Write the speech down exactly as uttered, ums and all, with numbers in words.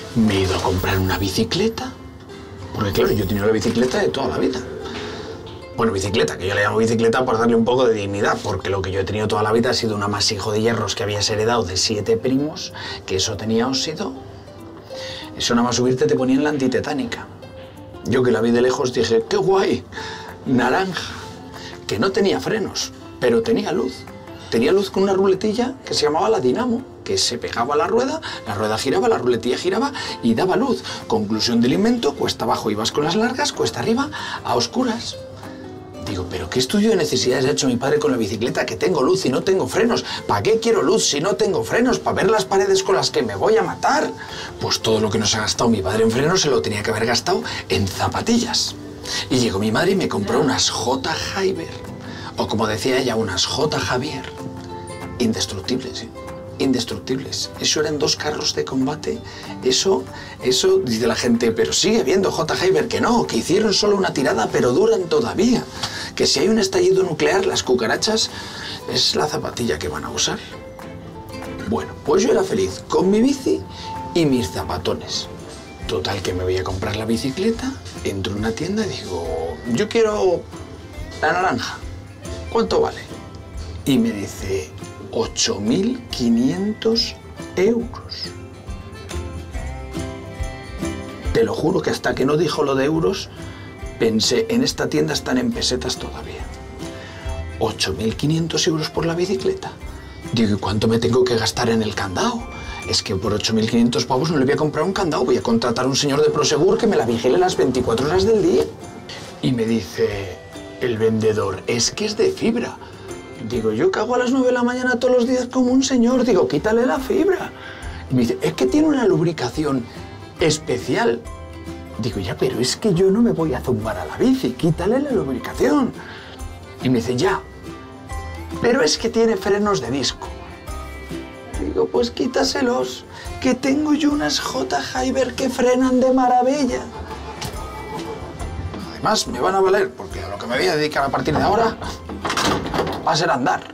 Me he ido a comprar una bicicleta, porque claro, yo he tenido la bicicleta de toda la vida. Bueno, bicicleta, que yo le llamo bicicleta por darle un poco de dignidad, porque lo que yo he tenido toda la vida ha sido un amasijo de hierros que habías heredado de siete primos, que eso tenía óxido. Eso nada más subirte te ponía en la antitetánica. Yo que la vi de lejos dije, ¡qué guay! Naranja, que no tenía frenos, pero tenía luz. Tenía luz con una ruletilla que se llamaba la dinamo, que se pegaba a la rueda, la rueda giraba, la ruletilla giraba y daba luz. Conclusión del invento, cuesta abajo ibas con las largas, cuesta arriba a oscuras. Digo, ¿pero qué estudio de necesidades ha hecho mi padre con la bicicleta? Que tengo luz y no tengo frenos. ¿Para qué quiero luz si no tengo frenos? ¿Para ver las paredes con las que me voy a matar? Pues todo lo que nos ha gastado mi padre en frenos se lo tenía que haber gastado en zapatillas. Y llegó mi madre y me compró unas J. Haiber. O como decía ella, unas J. Javier. Indestructibles, ¿eh? Indestructibles. Eso eran dos carros de combate. Eso, eso, dice la gente, pero sigue viendo J. Haiber, que no, que hicieron solo una tirada, pero duran todavía. Que si hay un estallido nuclear, las cucarachas es la zapatilla que van a usar. Bueno, pues yo era feliz con mi bici y mis zapatones. Total, que me voy a comprar la bicicleta, entro en una tienda y digo, yo quiero la naranja. ¿Cuánto vale? Y me dice, ocho mil quinientos euros. Te lo juro que hasta que no dijo lo de euros, pensé, en esta tienda están en pesetas todavía. ocho mil quinientos euros por la bicicleta. Digo, ¿y cuánto me tengo que gastar en el candado? Es que por ocho mil quinientos pavos no le voy a comprar un candado, voy a contratar a un señor de Prosegur que me la vigile las veinticuatro horas del día. Y me dice el vendedor, es que es de fibra. Digo, yo cago a las nueve de la mañana todos los días como un señor. Digo, quítale la fibra. Y me dice, es que tiene una lubricación especial. Digo, ya, pero es que yo no me voy a zumbar a la bici, quítale la lubricación. Y me dice, ya, pero es que tiene frenos de disco. Digo, pues quítaselos, que tengo yo unas J. Haiber que frenan de maravilla. Además, me van a valer, porque a lo que me voy a dedicar a partir de ahora va a ser andar.